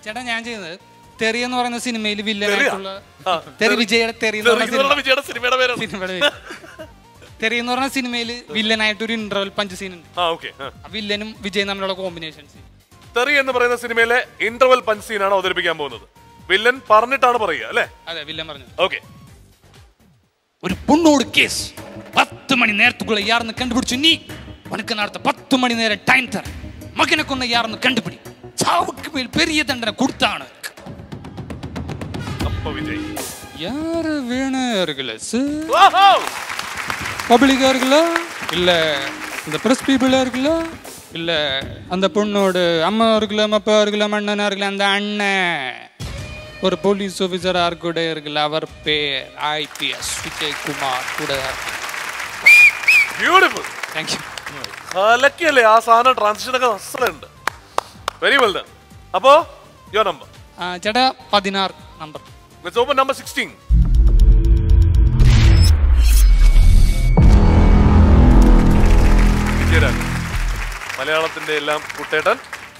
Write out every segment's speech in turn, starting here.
ചേട്ടാ ഞാൻ ചെയ്യുന്നത് തെറി എന്ന് പറയുന്ന സിനിമയിൽ വില്ലനായിട്ടുള്ള തെറി വിജയുടെ തെറി തെറി എന്ന് പറഞ്ഞ സിനിമയിൽ വില്ലനായിട്ട് ഒരു ഇന്റർവൽ പഞ്ച് സീൻ ഉണ്ട്. വില്ലനും വിജയും തമ്മിലുള്ള കോമ്പിനേഷൻ സീൻ. തെറി എന്ന് പറയുന്ന സിനിമയിലെ ഇന്റർവൽ പഞ്ച് സീനാണ് അവതരിപ്പിക്കാൻ പോകുന്നത്. വില്ലൻ പറഞ്ഞിട്ടാണ് പറയുക അല്ലേ? അതെ, വില്ലൻ പറഞ്ഞു. ഓക്കെ. ഒരു പൊണ്ണോട് കേസ് 10 മണി നേരത്തുള്ള യാർന്ന് കണ്ടുപിടിച്ചു. നീ ഉനക്ക് നടത്ത 10 മണി നേരം ടൈം തര. മകനെ കൊന്ന യാർന്ന് കണ്ടുപിടി. ചാവുക്ക് മേൽ പെരിയ ദണ്ഡന കൊടുത്താണ്. யாரு வேணும் இருக்குல்ல சார், பப்ளிக்கா இருக்குல்ல, இல்ல இந்த பிரஸ் பீப்புளா இருக்குல்ல, இல்ல அந்த பொண்ணோட அம்மா இருக்குல்ல, அப்பா இருக்குல்ல, அண்ணனா இருக்குல்ல, அந்த அண்ணன் ஒரு போலீஸ் ஆஃபீஸரா கூட இருக்குல்ல, அவர் பேர் IPS விஜய் குமார் கூட. ബ്യൂട്ടിഫുൾ. Thank you. ഹലക്കല്ലേ ആ സാധനം ട്രാൻസിഷൻ ഒക്കെ അസലുണ്ട്. Very well done. അപ്പോ യുവർ നമ്പർ. ചേട്ടാ 16 നമ്പർ. Let's open number 16. മലയാളത്തിന്റെ എല്ലാം കുട്ടേട്ടൻ.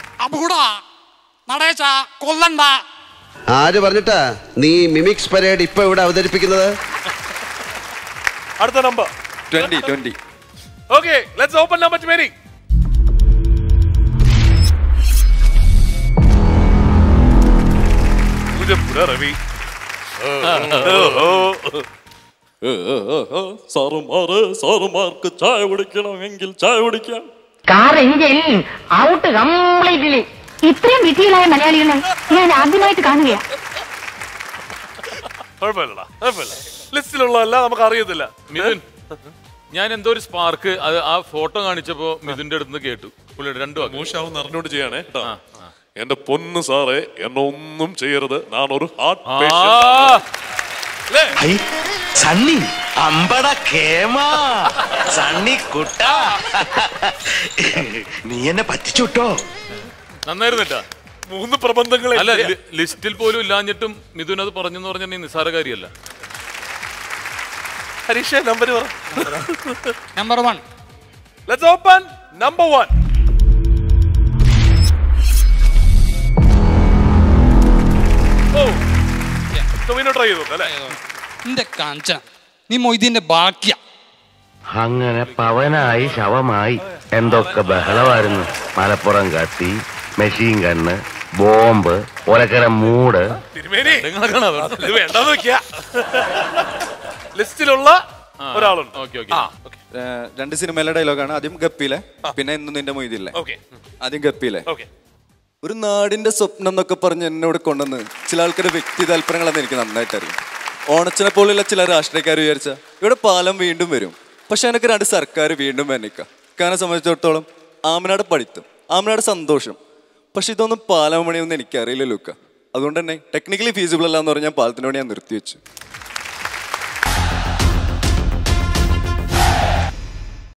ആര് പറഞ്ഞിട്ടാ നീ മിമിക്സ് പരേഡ് ഇപ്പൊ ഇവിടെ അവതരിപ്പിക്കുന്നത്? അടുത്ത number 20. Okay, let's open number 20. Ravi. സാറുമാർക്ക് ചായ കുടിക്കണമെങ്കിൽ ചായ കുടിക്കാം. Car engine out completely. ഇത്രയും വിധികളായ മലയാളികളെ ഞാൻ ആദ്യമായിട്ട് കാണുകയാണ്. ലിസ്റ്റിലുള്ള നമുക്ക് അറിയത്തില്ല. മിഥുൻ, ഞാൻ എന്തോ ഒരു സ്പാർക്ക് അത് ആ ഫോട്ടോ കാണിച്ചപ്പോ മിഥുന്റെ അടുത്ത് കേട്ടു. പുള്ളിയുടെ 2 വാക്ക് മോശമാവും അറിഞ്ഞോണ്ട് ചെയ്യാനേ. എന്റെ പൊന്ന് സാറേ, എന്നെ ഒന്നും ചെയ്യരുത്, ഞാനൊരു ഹാർട്ട് സണ്ണി അമ്പട കേമാ സണ്ണി കുട്ട, നീ എന്നെ പറ്റിച്ചുട്ടോ. നന്നായിരുന്നിട്ടാ. 3 പ്രബന്ധങ്ങളെ അല്ല ലിസ്റ്റിൽ പോലും ഇല്ലാഞ്ഞിട്ടും മിഥുൻ അത് പറഞ്ഞെന്ന് പറഞ്ഞാൽ നിസ്സാര കാര്യമല്ല. ഹരീഷ് നമ്പർ പറ. നമ്പർ 1. Let's open number 1. നീ മൊയ്തീന്റെ ബാക്കിയ. അങ്ങനെ പവനായി ശവമായി എന്തൊക്കെ ബഹളമായിരുന്നു. മലപ്പുറം കത്തി, മെഷീൻ ഗണ്ണ്, ബോംബ്, ഒലക്കര മൂട്. ലിസ്റ്റിലുള്ള ഒരാളുണ്ട്. 2 സിനിമയിലെ ഡയലോഗാണ്. ആദ്യം ഗപ്പിയിലെ, പിന്നെ ഇന്ന് നിന്റെ മൊയ്തില്ലേ. ആദ്യം ഗപ്പിയിലെ. ഒരു നാടിന്റെ സ്വപ്നം എന്നൊക്കെ പറഞ്ഞ് എന്നോട് കൊണ്ടുവന്ന് ചില ആൾക്കാരുടെ വ്യക്തി താല്പര്യങ്ങളെന്ന് എനിക്ക് നന്നായിട്ട് അറിയാം. ഓണച്ചനെ പോലുള്ള ചില രാഷ്ട്രീയക്കാർ വിചാരിച്ച ഇവിടെ പാലം വീണ്ടും വരും, പക്ഷെ എനിക്ക് 2 സർക്കാർ വീണ്ടും വന്നിക്കാം. കാരണം സംബന്ധിച്ചിടത്തോളം ആമനാട് പഠിത്തം, ആമനാട് സന്തോഷം, പക്ഷെ ഇതൊന്നും പാലം പണിയൊന്നും എനിക്കറിയില്ല ലൂക്ക. അതുകൊണ്ട് തന്നെ ടെക്നിക്കലി ഫീസിബിൾ അല്ല എന്ന് പറഞ്ഞാൽ പാലത്തിന് വേണ്ടി ഞാൻ നിർത്തിവെച്ചു.